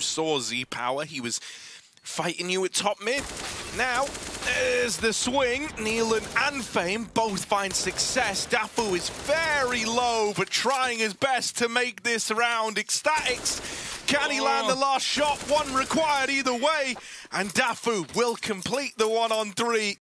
saw Z-Power. He was fighting you at top mid. Now, there's the swing. Neelan and Fame both find success. Daffu is very low, but trying his best to make this round. Ecstatics, can he land the last shot? One required either way, and Daffu will complete the 1-on-3.